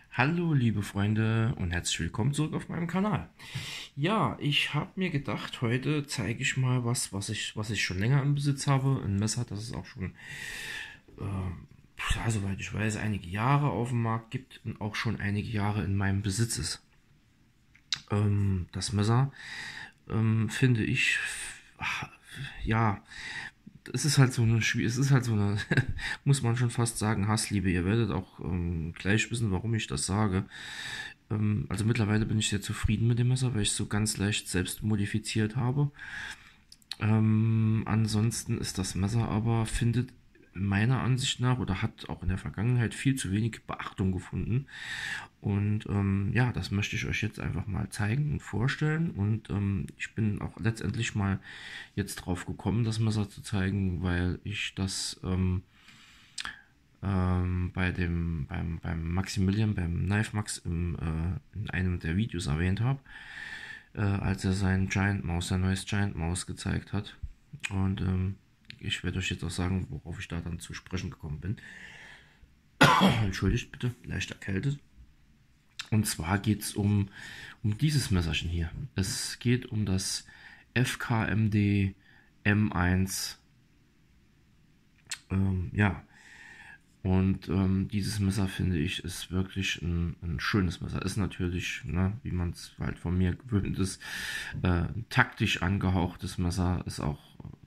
Hallo liebe Freunde und herzlich willkommen zurück auf meinem Kanal. Ja, ich habe mir gedacht, heute zeige ich mal was ich schon länger im Besitz habe. Ein Messer, das es auch schon, ja, soweit ich weiß, einige Jahre auf dem Markt gibt und auch schon einige Jahre in meinem Besitz ist. Das Messer, finde ich, ja, es ist halt so eine, es ist halt so eine, muss man schon fast sagen, Hassliebe. Ihr werdet auch gleich wissen, warum ich das sage. Also mittlerweile bin ich sehr zufrieden mit dem Messer, weil ich es so ganz leicht selbst modifiziert habe. Ansonsten ist das Messer aber, findet meiner Ansicht nach oder hat auch in der Vergangenheit viel zu wenig Beachtung gefunden. Und ja, das möchte ich euch jetzt einfach mal zeigen und vorstellen. Und ich bin auch letztendlich mal jetzt drauf gekommen, das Messer zu zeigen, weil ich das beim Maximilian, beim Knife Max in einem der Videos erwähnt habe, als er sein sein neues Giant Maus gezeigt hat. Und ich werde euch jetzt auch sagen, worauf ich da dann zu sprechen gekommen bin. Entschuldigt bitte, leicht erkältet. Und zwar geht es um dieses Messerchen hier. Es geht um das FKMD M1. Ja, und dieses Messer, finde ich, ist wirklich ein schönes Messer. Ist natürlich, ne, wie man es halt von mir gewöhnt ist, ein taktisch angehauchtes Messer. Ist auch,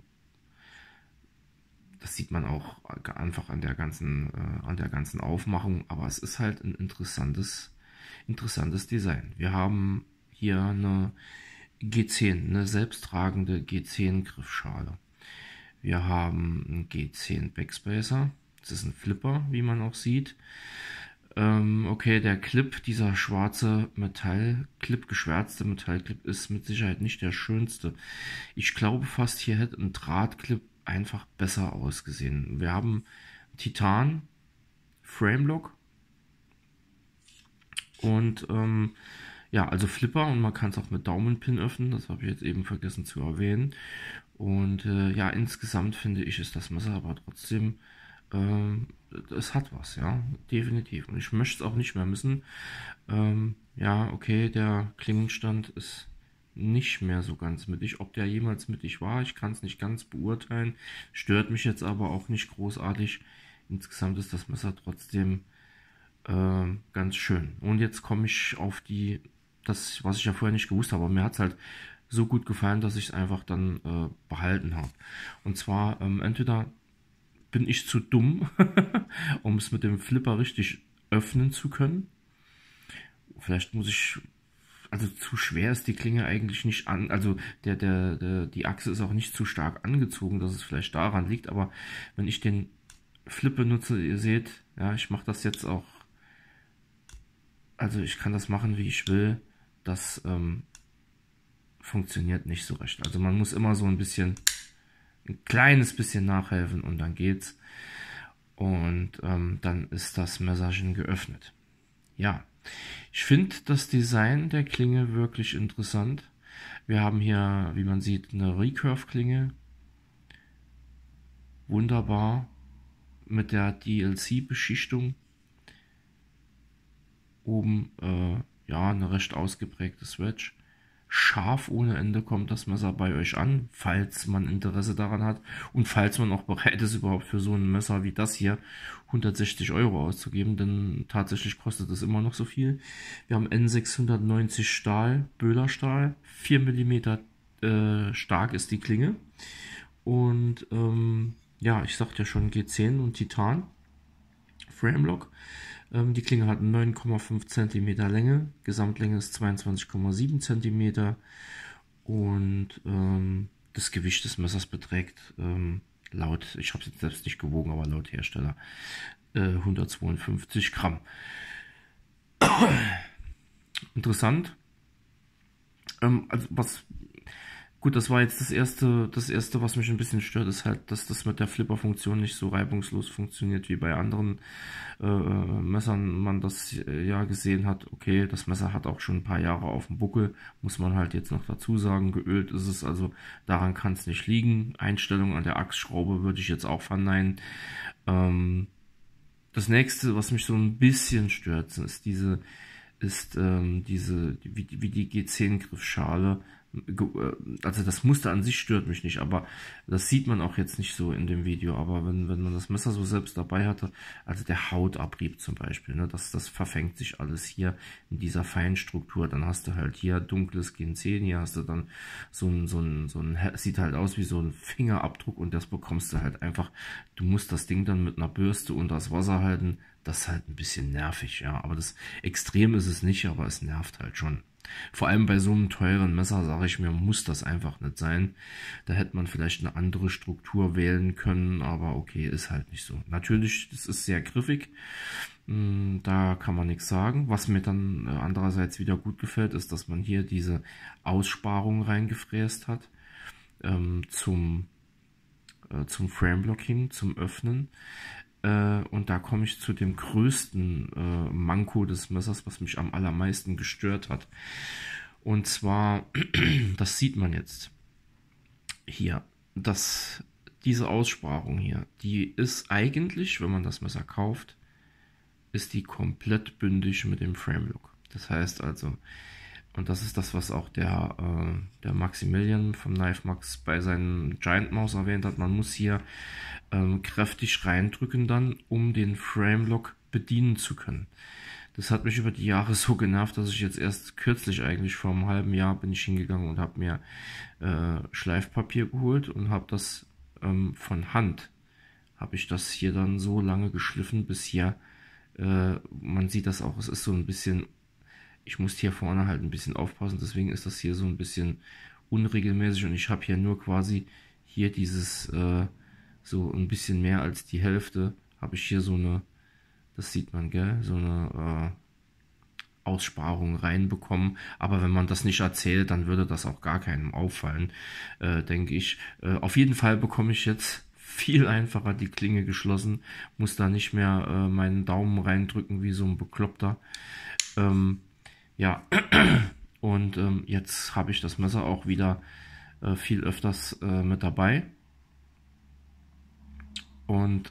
das sieht man auch einfach an der ganzen Aufmachung. Aber es ist halt ein interessantes Design. Wir haben hier eine G10, eine selbsttragende G10 Griffschale. Wir haben einen G10 Backspacer. Das ist ein Flipper, wie man auch sieht. Okay, der Clip, dieser schwarze Metallclip, geschwärzte Metallclip, ist mit Sicherheit nicht der schönste. Ich glaube fast, hier hätte ein Drahtclip einfach besser ausgesehen. Wir haben Titan Framelock und ja, also Flipper, und man kann es auch mit Daumenpin öffnen, das habe ich jetzt eben vergessen zu erwähnen. Und ja, insgesamt finde ich, ist das Messer aber trotzdem, es hat was, ja, definitiv. Und ich möchte es auch nicht mehr missen. Ja, okay, der Klingenstand ist nicht mehr so ganz mittig. Ob der jemals mittig war, ich kann es nicht ganz beurteilen. Stört mich jetzt aber auch nicht großartig. Insgesamt ist das Messer trotzdem ganz schön. Und jetzt komme ich auf das, was ich ja vorher nicht gewusst habe. Aber mir hat es halt so gut gefallen, dass ich es einfach dann behalten habe. Und zwar entweder bin ich zu dumm, um es mit dem Flipper richtig öffnen zu können. Vielleicht muss ich, also zu schwer ist die Klinge eigentlich nicht an, also die Achse ist auch nicht zu stark angezogen, dass es vielleicht daran liegt, aber wenn ich den Flip benutze, ihr seht, ja, ich mache das jetzt auch, also ich kann das machen, wie ich will, das funktioniert nicht so recht. Also man muss immer so ein kleines bisschen nachhelfen und dann geht's. Und dann ist das Messerchen geöffnet. Ja, ich finde das Design der Klinge wirklich interessant. Wir haben hier, wie man sieht, eine Recurve-Klinge. Wunderbar mit der DLC-Beschichtung. Oben, ja, eine recht ausgeprägte Wedge. Scharf ohne Ende kommt das Messer bei euch an, falls man Interesse daran hat und falls man auch bereit ist, überhaupt für so ein Messer wie das hier 160 Euro auszugeben, denn tatsächlich kostet es immer noch so viel. Wir haben N690 Stahl, Böhlerstahl, 4 mm stark ist die Klinge und ja, ich sagte ja schon G10 und Titan Framelock. Die Klinge hat 9,5 cm Länge, Gesamtlänge ist 22,7 cm und das Gewicht des Messers beträgt laut, ich habe es jetzt selbst nicht gewogen, aber laut Hersteller 152 Gramm. Interessant. Also gut, das war jetzt das erste, was mich ein bisschen stört, ist halt, dass das mit der Flipper-Funktion nicht so reibungslos funktioniert wie bei anderen Messern man das ja gesehen hat. Okay, das Messer hat auch schon ein paar Jahre auf dem Buckel, muss man halt jetzt noch dazu sagen. Geölt ist es, also daran kann es nicht liegen. Einstellung an der Achsschraube würde ich jetzt auch verneinen. Das nächste, was mich so ein bisschen stört, ist wie die G10-Griffschale. Also das Muster an sich stört mich nicht, aber das sieht man auch jetzt nicht so in dem Video. Aber wenn man das Messer so selbst dabei hatte, also der Hautabrieb zum Beispiel, ne, das verfängt sich alles hier in dieser Feinstruktur. Dann hast du halt hier dunkles G10, hier hast du dann sieht halt aus wie so ein Fingerabdruck und das bekommst du halt einfach. Du musst das Ding dann mit einer Bürste unter das Wasser halten. Das ist halt ein bisschen nervig, ja. Aber das Extrem ist es nicht, aber es nervt halt schon. Vor allem bei so einem teuren Messer, sage ich mir, muss das einfach nicht sein. Da hätte man vielleicht eine andere Struktur wählen können, aber okay, ist halt nicht so. Natürlich, das ist sehr griffig, da kann man nichts sagen. Was mir dann andererseits wieder gut gefällt, ist, dass man hier diese Aussparung reingefräst hat zum Frameblocking, zum Öffnen. Und da komme ich zu dem größten Manko des Messers, was mich am allermeisten gestört hat. Und zwar, das sieht man jetzt hier, diese Aussparung hier, die ist eigentlich, wenn man das Messer kauft, ist die komplett bündig mit dem Framelock. Das heißt also, und das ist das, was auch der Maximilian vom Knife Max bei seinem Giant Mouse erwähnt hat. Man muss hier kräftig reindrücken dann, um den Framelock bedienen zu können. Das hat mich über die Jahre so genervt, dass ich jetzt erst kürzlich, eigentlich vor einem halben Jahr, bin ich hingegangen und habe mir Schleifpapier geholt und habe das von Hand, habe ich das hier dann so lange geschliffen, bis hier, man sieht das auch, es ist so ein bisschen, ich muss hier vorne halt ein bisschen aufpassen, deswegen ist das hier so ein bisschen unregelmäßig und ich habe hier nur quasi hier dieses, so ein bisschen mehr als die Hälfte, habe ich hier so eine, das sieht man, gell, so eine Aussparung reinbekommen, aber wenn man das nicht erzählt, dann würde das auch gar keinem auffallen, denke ich. Auf jeden Fall bekomme ich jetzt viel einfacher die Klinge geschlossen, muss da nicht mehr meinen Daumen reindrücken wie so ein Bekloppter. Ja, und jetzt habe ich das Messer auch wieder viel öfters mit dabei. Und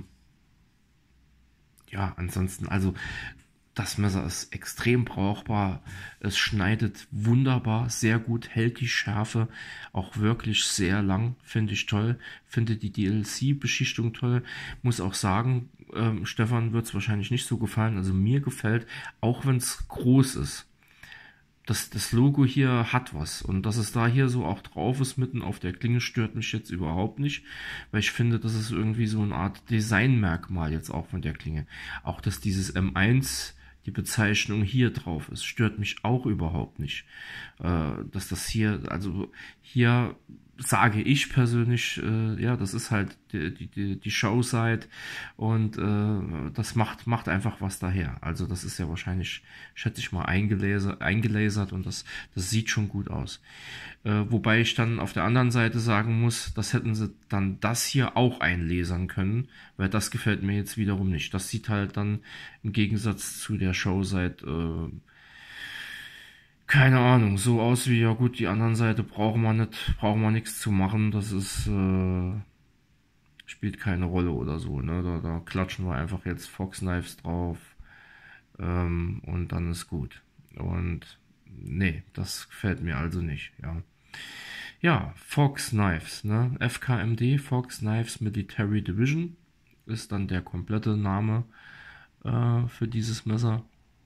ja, ansonsten, also das Messer ist extrem brauchbar. Es schneidet wunderbar, sehr gut, hält die Schärfe auch wirklich sehr lang, finde ich toll. Finde die DLC-Beschichtung toll. Muss auch sagen, Stefan wird es wahrscheinlich nicht so gefallen. Also mir gefällt, auch wenn es groß ist, das Logo hier hat was. Und dass es da hier so auch drauf ist, mitten auf der Klinge, stört mich jetzt überhaupt nicht. Weil ich finde, das ist irgendwie so eine Art Designmerkmal jetzt auch von der Klinge. Auch, dass dieses M1, die Bezeichnung hier drauf ist, stört mich auch überhaupt nicht. Dass das hier, also hier sage ich persönlich, ja, das ist halt die Showside und das macht einfach was daher. Also das ist ja wahrscheinlich, schätze ich mal, eingelasert und das sieht schon gut aus. Wobei ich dann auf der anderen Seite sagen muss, das hätten sie dann das hier auch einlasern können, weil das gefällt mir jetzt wiederum nicht. Das sieht halt dann im Gegensatz zu der Showside keine Ahnung, so aus wie, ja gut, die anderen Seite brauchen wir nichts zu machen, das ist, spielt keine Rolle oder so, ne, da klatschen wir einfach jetzt Fox Knives drauf, und dann ist gut. Und, nee, das gefällt mir also nicht, ja. Ja, Fox Knives, ne, FKMD, Fox Knives Military Division, ist dann der komplette Name, für dieses Messer.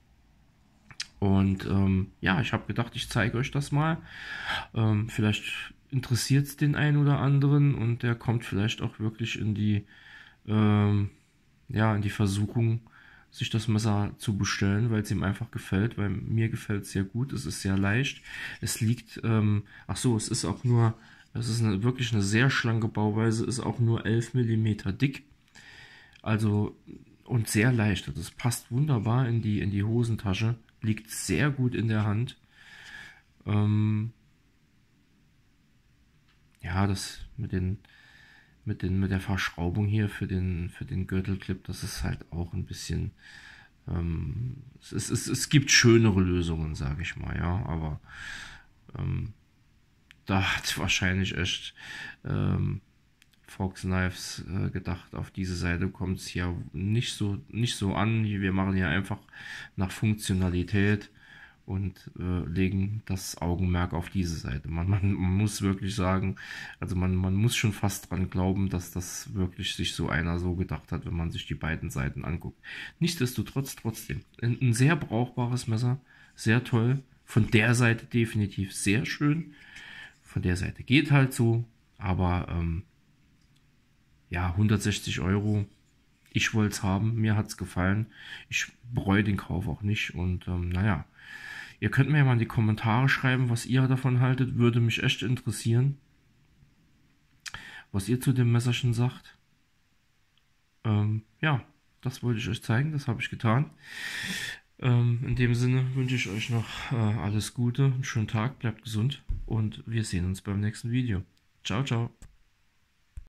Und ja, ich habe gedacht, ich zeige euch das mal. Vielleicht interessiert es den einen oder anderen und der kommt vielleicht auch wirklich in die, ja, in die Versuchung, sich das Messer zu bestellen, weil es ihm einfach gefällt, weil mir gefällt es sehr gut. Es ist sehr leicht. Es liegt, ach so, es ist auch nur, es ist wirklich eine sehr schlanke Bauweise, ist auch nur 11 mm dick. Also, und sehr leicht. Das passt wunderbar in die Hosentasche. Liegt sehr gut in der Hand. Ja, das mit der Verschraubung hier für den Gürtelclip, das ist halt auch ein bisschen, es gibt schönere Lösungen, sage ich mal, ja, aber da hat wahrscheinlich echt Fox Knives gedacht. Auf diese Seite kommt es hier nicht so an. Wir machen hier einfach nach Funktionalität und legen das Augenmerk auf diese Seite. Man muss wirklich sagen, also man muss schon fast dran glauben, dass das wirklich sich so einer so gedacht hat, wenn man sich die beiden Seiten anguckt. Nichtsdestotrotz trotzdem ein sehr brauchbares Messer, sehr toll. Von der Seite definitiv sehr schön. Von der Seite geht halt so, aber ja, 160 Euro. Ich wollte es haben, mir hat es gefallen. Ich bereue den Kauf auch nicht. Und naja, ihr könnt mir ja mal in die Kommentare schreiben, was ihr davon haltet. Würde mich echt interessieren, was ihr zu dem Messerchen sagt. Ja, das wollte ich euch zeigen, das habe ich getan. In dem Sinne wünsche ich euch noch alles Gute, einen schönen Tag, bleibt gesund und wir sehen uns beim nächsten Video. Ciao, ciao.